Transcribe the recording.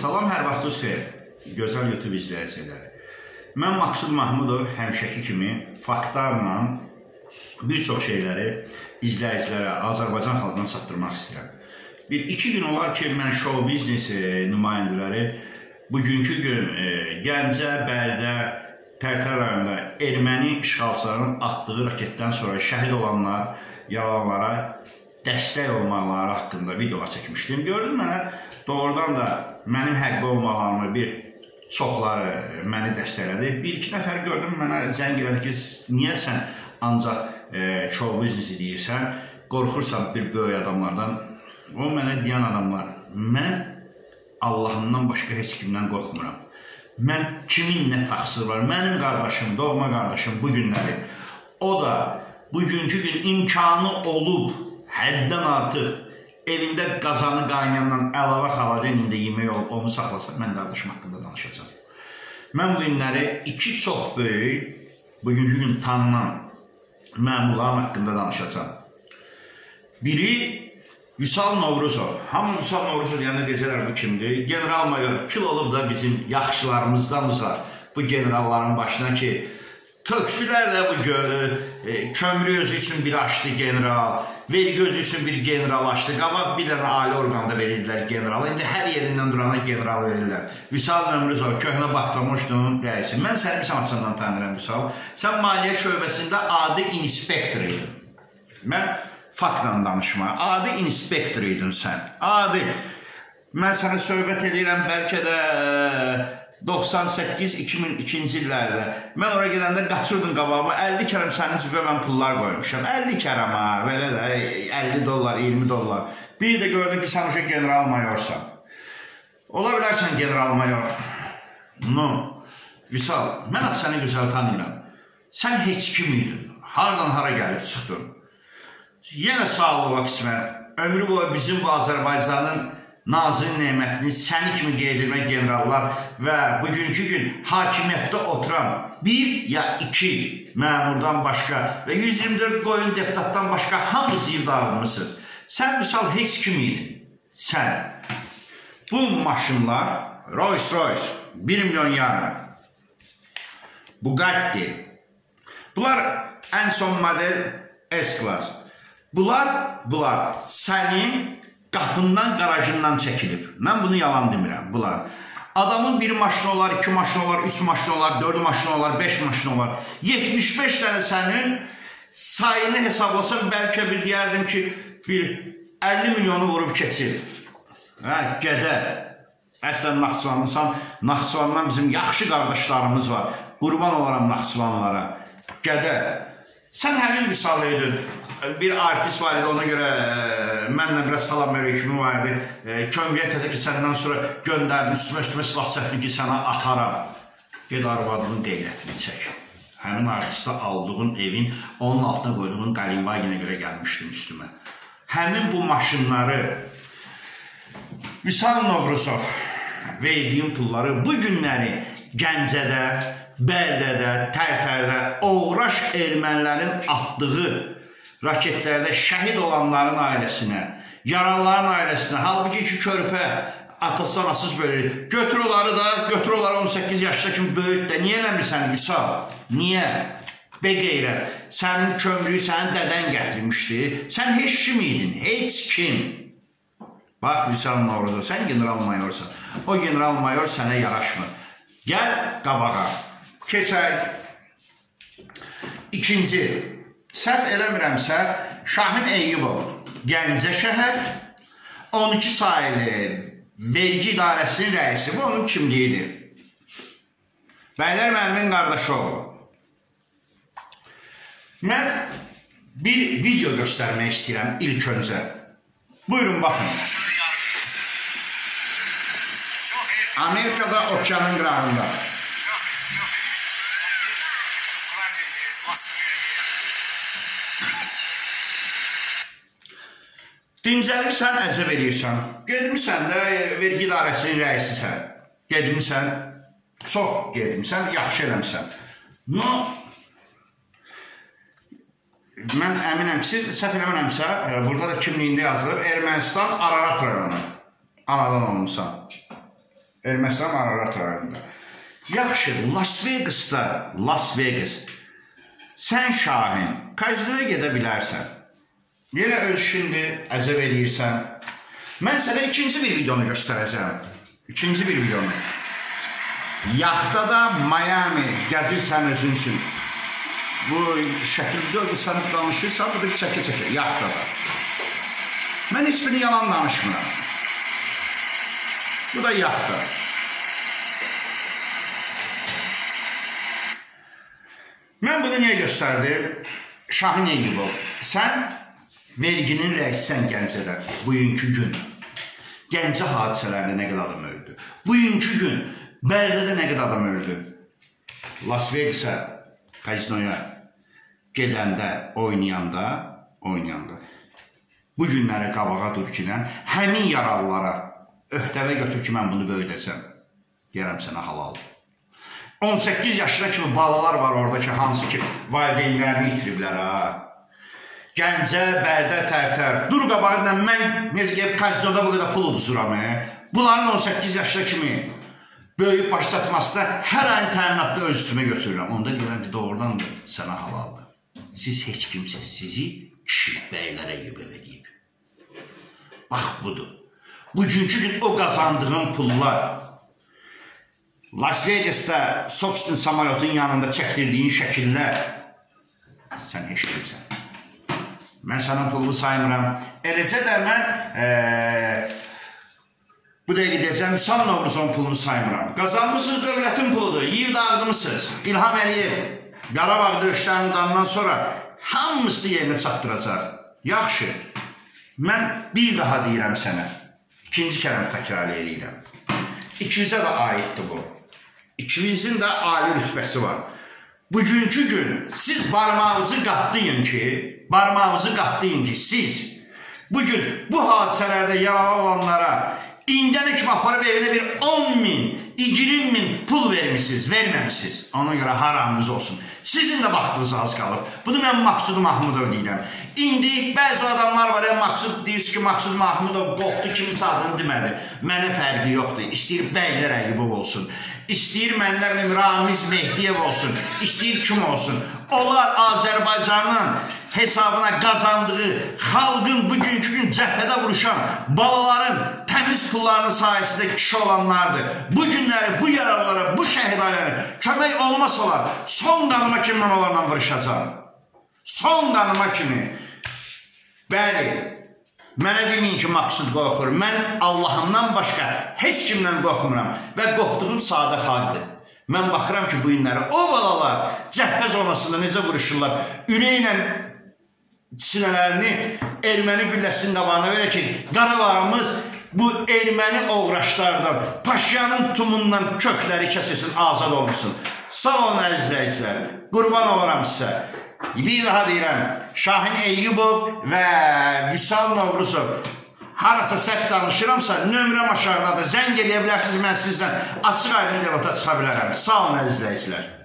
Salam, hər vaxtınız xeyir. Gözəl YouTube izləyiciləri. Mən Maksud Mahmudov həmişəki kimi faktlarla bir çox şeyləri izləyicilərə, Azərbaycan xalqına çatdırmaq istəyirəm. Bir-iki gün olar ki, mən show biznes nümayəndələri bugünkü gün Gəncə, Bərdə, Tərtər rayonunda erməni işğalçılarının atdığı raketdən sonra şəhid olanlar, yaralanlara dəstək olmaları haqqında videolar çəkmişdim. Gördüm mənə doğrudan da mənim həqqi olmalarımı bir çoxları məni dəstəklədi. Bir-iki nəfər gördüm mənə zəng elədi ki, niyə sən ancaq show biznesi deyirsən, qorxursan bir böyük adamlardan. O mənə deyən adamlar, mən Allahımdan başqa heç kimdən qorxmuram. Mən kimin nə təqsiri var? Mənim qardaşım, doğma qardaşım bu günləri, o da bugünkü gün imkanı olub, həddən artıq evində qazanı qaynayandan əlavə xaladenində yemək olub, onu saxlasa, mən qardaşım haqqında danışacağım. Mən bu günləri iki çox böyük, bugünkü gün tanınan məmurların haqqında danışacağım. Biri Vüsal Novruzov. Hamı Vüsal Novruzov deyəndə deyəcəklər bu kimdir? General mayor kül olub da bizim yaxşılarımızdan uzaq bu generalların başına ki, tökdülər də bu kömrü özü üçün bir açdı general, vergi özü üçün bir general açdı, qabaq bir dənə ali orqanda verirdilər generalı, indi hər yerindən durana general verirlər. Vüsal Novruzov, köhnə Baktamoşdunun rəisi. Mən səni bir sanatçından tanıyıram Vüsal. Sən maliyyə şöbəsində adi inspektor idin. Mən faktla danışma, adi inspektor idin sən. Adi. Mən sənə söhbət edirəm bəlkə də 98-2002-ci illərdə. Mən oraya gedəndə qaçırdın qabağıma, 50 kərəm sənin cübə mən pullar qoymuşam. 50 kərəm ha, belə də 50 dollar, 20 dollar. Bir də gördüm ki, sən uşaq general mayorsan. Ola bilərsən general mayor. No, Vüsal, mən axı səni gözəl tanıyıram. Sən heç kim idin? Haradan hara gəlib çıxdın? Yenə sağlığa qismət, ömrü boyu bizim bu Azərbaycanın nazir nemətini səni kimi qeydirmək generallar və bugünkü gün hakimiyyətdə oturan bir ya iki məmurdan başqa və 124 qoyun deputatdan başqa hamı ziv dağılmışsınız. Sən Vüsal heç kim idin? Sən. Bu maşınlar Rolls Royce, 1 milyon yarım, Bugatti, bunlar ən son model S-Class. Bunlar sənin qapından, qarajından çəkilib. Mən bunu yalan demirəm, bunlar. Adamın bir maşını olar, 2 maşını olar, 3 maşını olar, 4 maşını olar, 5 maşını olar. 75 dənə sənin sayını hesablasam bəlkə bir deyərdim ki, bir 50 milyonu vurub keçir. Gədə. Əslən Naxçıvanlısan, Naxçıvandan bizim yaxşı qardaşlarımız var. Qurban olaram Naxçıvanlara. Gədə. Sən həmin Vüsal idin. Bir artist var idi, ona görə mənlə biraz salam mərəkimi var idi. Kömrüyə təzə ki, səndən sonra göndərdin, üstümə silah çəkdin ki, sənə ataram. Ged arvadının qeyrətini çək. Həmin artistə aldığın evin, onun altına qoyduğun qalinvaginə görə gəlmişdim üstümə. Həmin bu maşınları Vüsal Novruzov verdiyin pulları bu günləri Gəncədə, Bərdədə, Tərtərdə uğraş ermənilərin atdığı raketlərdə şəhid olanların ailəsinə, yaralıların ailəsinə, halbuki ki, körpə atası anasız böyle, götür onları 18 yaşda kimi böyüt də, niyə eləmirsən Vüsal? Niyə? Be qeyrət, sənin kömrüyü sənin dədən gətirmişdi, sən heç kim idin, heç kim. Bax, Vüsal Novruzov, sən general mayorsan, o general mayor sənə yaraşmır. Gəl qabağa, keçək. İkinci, səhv eləmirəmsə, Şahin Eyyubov, Gəncə şəhər, 12 sayılı vergi idarəsinin rəisi, bu onun kimliyidir. Bəylər müəllimin qardaşı oldu. Mən bir video göstərmək istəyirəm ilk öncə. Buyurun, baxın. Amerikada okyanın qırağında. Dincəlirsən, əcəb edirsən. Gedmirsən də vergi idarəsinin rəisisən. Gedmirsən, çox gedmirsən, yaxşı eləmsən. No, mən əminəm ki, siz səhv eləmirəmsə, burada da kimliyində yazılır, Ermənistan Ararat rayonu. Anadan olmuşsan. Ermənistan Ararat rayonunda. Yaxşı, Las Vegas. Sən Şahin, kazinoya gedə bilərsən. Yenə öz işindi, əzəb eləyirsən. Mən sənə ikinci bir videonu göstərəcəm. İkinci bir videonu. Yaxtada Miami gəzirsən özün üçün. Bu şəkildə sən danışırsan, bu da çəkə-çəkə, yaxtada. Mən heç birini yalan danışmıram. Bu da yaxda. Mən bunu niyə göstərdim? Şahin Eyyubov, sən verginin rəisisən Gəncədə bugünkü gün. Gəncə hadisələrində nə qədər adam öldü. Bugünkü gün Bərdədə nə qədər adam öldü. Las Vegas'a, kazinoya gedəndə, oynayanda, bu günləri qabağa dur ki, həmin yaralılara öhdəvə götür ki, mən bunu böyüdəcəm. Deyərəm sənə halaldır. 18 yaşına kimi balalar var orada ki, hansı ki, valideynlərini itiriblər, ha. Gəncə, Bərdə, Tərtər. Dur qabağında mən necə gəlib kazinoda bu qədər pul uduzuram, Bunların 18 yaşına kimi böyük baş çatmasına hər ayın təminatını öz üstümə götürürəm. Onda görəm ki, doğrudan da sənə halaldır. Siz heç kimsiz, sizi kişi bəylərə yubel edib. Bax, budur. Bugünkü gün o qazandığın pullar, Las Vegas'da Sobstin samolyotun yanında çəkdirdiyin şəkillər, sən heç kimsən. Mən sənin pulunu saymıram. Eləcə də mən bu dəqiqə deyəcəm, Vüsal Novruzovun pulunu saymıram. Qazanmışsınız dövlətin puludur, yiyib dağıdmışsınız. İlham Əliyev, Qarabağ döyüşlərindən sonra hamısı yerinə çatdıracaq. Yaxşı, mən bir daha deyirəm sənə, ikinci kərəm təkrar edirəm. İkimizə də aiddir bu. İkimizin də ali rütbəsi var. Bugünkü gün siz barmağınızı qatlayın ki, siz bugün bu hadisələrdə yaralı olanlara İndən kimi aparıb evinə bir 10 min, 20 min pul verməmişsiniz. Ona görə haramınız olsun. Sizin də vaxtınız az qalır. Bunu mən Maksud Mahmudov deyirəm. İndi bəzi adamlar var, Maksud deyirsiniz ki, Maksud Mahmudov qorxdu, kimisi adını demədi. Mənə fərqi yoxdur. İstəyir Bəylər Əyyubov olsun. İstəyir mənlər Ramiz Mehdiyev olsun. İstəyir kim olsun. Onlar Azərbaycanın hesabına qazandığı, xalqın bugünkü gün cəbhədə vuruşan balaların təmiz pullarının sayəsində kişi olanlardır. Bu günləri, bu yaralılara, bu şəhidlərə kömək olmasalar, son qanıma kimi mən onlarla vuruşacağım. Son qanıma kimi. Bəli, mənə deməyin ki, Maksud qorxur. Mən Allahımdan başqa heç kimdən qorxmuram və qorxduğum sadə xalqdır. Mən baxıram ki, bu günləri o balalar cəhbə zonasında necə vuruşurlar, ürəklə sinələrini erməni gülləsinin qabağına verək ki, Qarabağımız bu erməni oğraşlardan, Paşyanın tumundan kökləri kəsilsin, azad olmuşsun. Sağ olun əzizləyicilər, qurban olaram sizə. Bir daha deyirəm, Şahin Eyyubov və Vüsal Novruzov, harasa səhv danışıramsa, nömrəm aşağıdadır, zəng edə bilərsiniz, mən sizdən açıq aydın debata çıxa bilərəm. Sağ olun əzizləyicilər.